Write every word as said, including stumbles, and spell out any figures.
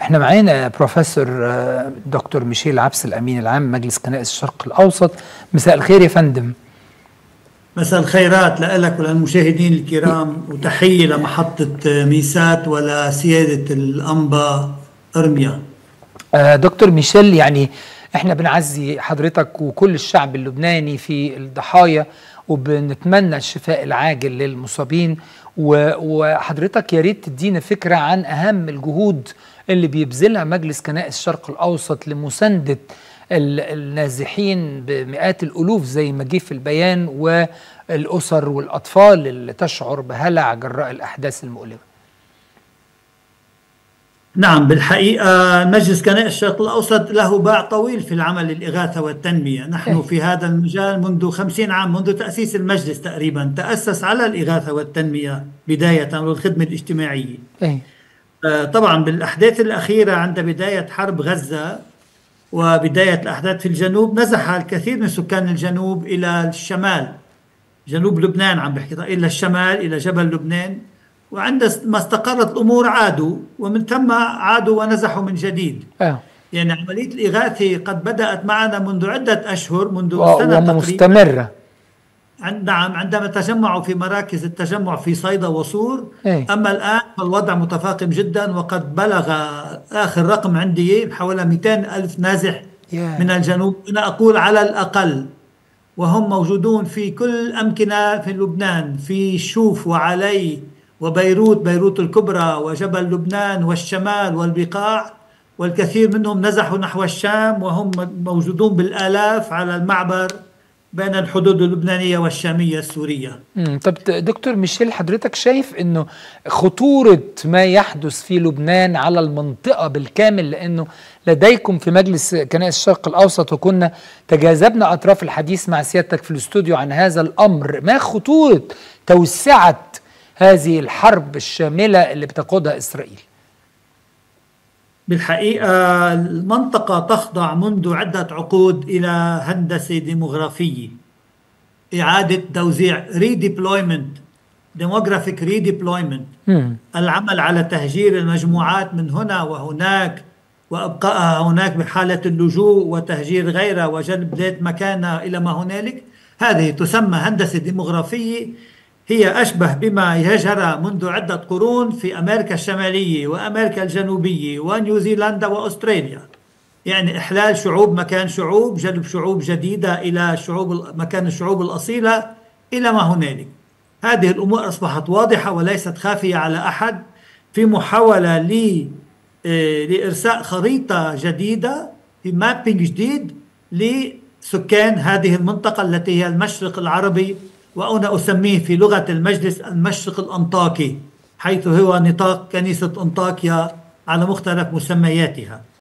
احنا معانا بروفيسور آه، دكتور ميشيل عبس الامين العام مجلس كنائس الشرق الاوسط. مساء الخير يا فندم. مساء الخيرات لك وللمشاهدين الكرام، وتحية لمحطة ميسات ولسيادة الأنبا أرميا. آه، دكتور ميشيل، يعني احنا بنعزي حضرتك وكل الشعب اللبناني في الضحايا، وبنتمنى الشفاء العاجل للمصابين، وحضرتك يا ريت تدينا فكرة عن أهم الجهود اللي بيبذلها مجلس كنائس الشرق الأوسط لمساندة النازحين بمئات الألوف زي ما جه في البيان، والأسر والأطفال اللي تشعر بهلع جراء الأحداث المؤلمة. نعم، بالحقيقة مجلس كنائس الشرق الأوسط له باع طويل في العمل الإغاثة والتنمية. نحن في هذا المجال منذ خمسين عام، منذ تأسيس المجلس تقريبا تأسس على الإغاثة والتنمية بداية والخدمة الاجتماعية. طبعا بالأحداث الأخيرة عند بداية حرب غزة وبداية الأحداث في الجنوب نزح الكثير من سكان الجنوب إلى الشمال، جنوب لبنان عم بحكي، إلى الشمال إلى جبل لبنان، وعند ما استقرت الأمور عادوا، ومن ثم عادوا ونزحوا من جديد. أه. يعني عملية الإغاثة قد بدأت معنا منذ عدة أشهر، منذ و... سنة ومستمرة. نعم، عندما تجمعوا في مراكز التجمع في صيدا وصور. أي. أما الآن فالوضع متفاقم جدا، وقد بلغ آخر رقم عندي حوالي مئتين ألف نازح yeah. من الجنوب، أنا أقول على الأقل، وهم موجودون في كل أمكنة في لبنان، في شوف وعلي وبيروت، بيروت الكبرى وجبل لبنان والشمال والبقاع، والكثير منهم نزحوا نحو الشام، وهم موجودون بالآلاف على المعبر بين الحدود اللبنانية والشامية السورية. امم طب دكتور ميشيل، حضرتك شايف انه خطورة ما يحدث في لبنان على المنطقة بالكامل، لانه لديكم في مجلس كنائس الشرق الاوسط، وكنا تجاذبنا اطراف الحديث مع سيادتك في الاستوديو عن هذا الامر، ما خطورة توسعة هذه الحرب الشاملة اللي بتقودها اسرائيل؟ بالحقيقة المنطقة تخضع منذ عدة عقود إلى هندسة ديموغرافية، إعادة توزيع redeployment demographic redeployment، العمل على تهجير المجموعات من هنا وهناك وإبقائها هناك بحالة اللجوء، وتهجير غيرها وجلب ذات مكانها إلى ما هنالك. هذه تسمى هندسة ديموغرافية، هي أشبه بما يجرى منذ عدة قرون في أمريكا الشمالية وأمريكا الجنوبية ونيوزيلندا وأستراليا، يعني إحلال شعوب مكان شعوب، جلب شعوب جديدة إلى شعوب مكان الشعوب الأصيلة إلى ما هنالك. هذه الأمور أصبحت واضحة وليست خافية على أحد، في محاولة لإرساء خريطة جديدة، في مابينج جديد لسكان هذه المنطقة التي هي المشرق العربي، وأنا أسميه في لغة المجلس المشرق الأنطاكي، حيث هو نطاق كنيسة أنطاكيا على مختلف مسمياتها.